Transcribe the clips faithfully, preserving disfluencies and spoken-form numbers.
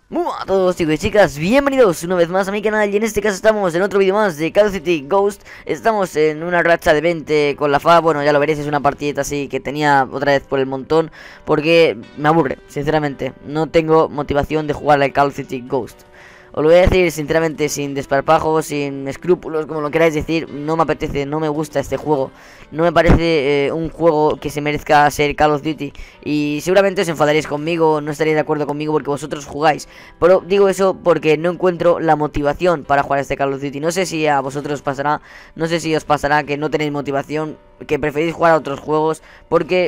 Muy buenas a todos chicos y chicas, bienvenidos una vez más a mi canal. Y en este caso estamos en otro vídeo más de Call of Duty Ghost. Estamos en una racha de veinte con la F A. Bueno, ya lo veréis, es una partidita así que tenía otra vez por el montón, porque me aburre, sinceramente. No tengo motivación de jugar al Call of Duty Ghost. Os lo voy a decir sinceramente, sin desparpajos, sin escrúpulos, como lo queráis decir. No me apetece, no me gusta este juego. No me parece eh, un juego que se merezca ser Call of Duty. Y seguramente os enfadaréis conmigo, no estaréis de acuerdo conmigo porque vosotros jugáis. Pero digo eso porque no encuentro la motivación para jugar este Call of Duty. No sé si a vosotros os pasará, no sé si os pasará que no tenéis motivación, que preferís jugar a otros juegos porque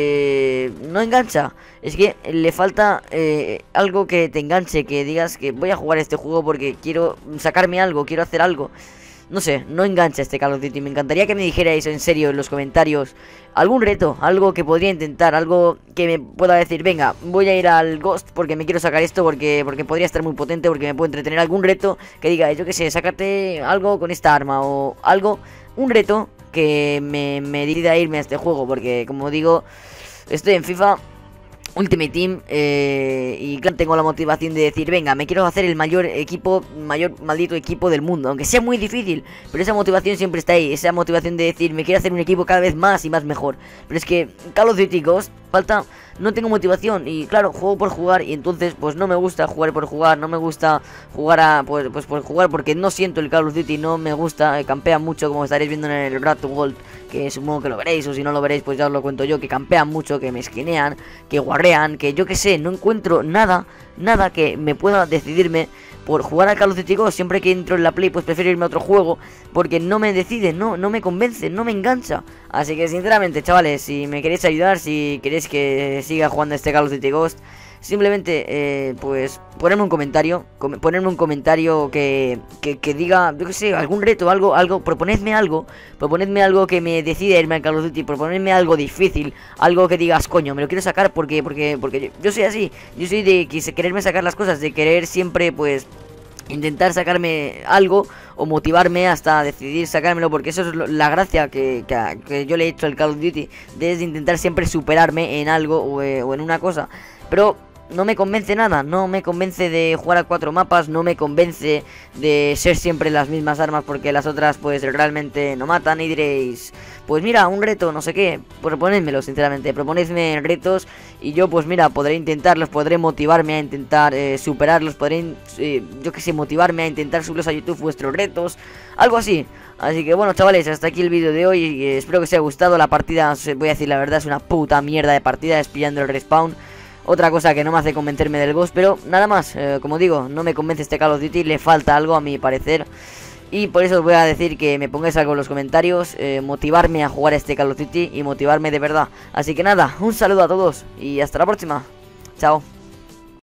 eh, no engancha. Es que le falta eh, algo que te enganche, que digas que voy a jugar este juego porque quiero sacarme algo, quiero hacer algo. No sé, no engancha este Call of Duty. Me encantaría que me dijerais en serio en los comentarios algún reto, algo que podría intentar, algo que me pueda decir, venga, voy a ir al Ghost porque me quiero sacar esto, porque porque podría estar muy potente, porque me puede entretener. Algún reto que diga, yo que sé, sácate algo con esta arma o algo, un reto que me, me decida a irme a este juego, porque como digo, estoy en FIFA Ultimate Team eh, y claro, tengo la motivación de decir, venga, me quiero hacer el mayor equipo, mayor maldito equipo del mundo, aunque sea muy difícil, pero esa motivación siempre está ahí, esa motivación de decir, me quiero hacer un equipo cada vez más y más mejor. Pero es que Call of Duty Ghost, falta, no tengo motivación y claro, juego por jugar y entonces pues no me gusta jugar por jugar, no me gusta jugar a, pues, pues por jugar porque no siento el Call of Duty, no me gusta, eh, campea mucho como estaréis viendo en el Rat to Gold, que supongo que lo veréis, o si no lo veréis pues ya os lo cuento yo, que campean mucho, que me esquinean, que guarrean, que yo que sé, no encuentro nada, nada que me pueda decidirme por jugar a Call of Duty Ghost. Siempre que entro en la Play pues prefiero irme a otro juego porque no me decide, no, no me convence, no me engancha. Así que sinceramente chavales, si me queréis ayudar, si queréis que siga jugando este Call of Duty Ghost, simplemente eh, pues ponerme un comentario, com ponerme un comentario que, que, que diga, yo que sé, algún reto, algo, algo, proponedme algo, proponedme algo que me decida irme al Call of Duty, proponedme algo difícil, algo que digas, coño, me lo quiero sacar porque, porque, porque yo, yo soy así, yo soy de quererme sacar las cosas, de querer siempre pues intentar sacarme algo o motivarme hasta decidir sacármelo, porque eso es lo, la gracia que, que, que yo le he hecho al Call of Duty, de intentar siempre superarme en algo o, eh, o en una cosa. Pero no me convence nada, no me convence de jugar a cuatro mapas, no me convence de ser siempre las mismas armas porque las otras pues realmente no matan. Y diréis, pues mira, un reto, no sé qué, proponedmelo sinceramente, proponedme retos y yo pues mira, podré intentarlos, podré motivarme a intentar eh, superarlos, podré, eh, yo que sé, motivarme a intentar subirlos a YouTube vuestros retos, algo así. Así que bueno chavales, hasta aquí el vídeo de hoy y espero que os haya gustado. La partida, os voy a decir la verdad, es una puta mierda de partida, es pillando el respawn. Otra cosa que no me hace convencerme del Ghost, pero nada más, eh, como digo, no me convence este Call of Duty, le falta algo a mi parecer. Y por eso os voy a decir que me pongáis algo en los comentarios, eh, motivarme a jugar este Call of Duty y motivarme de verdad. Así que nada, un saludo a todos y hasta la próxima. Chao.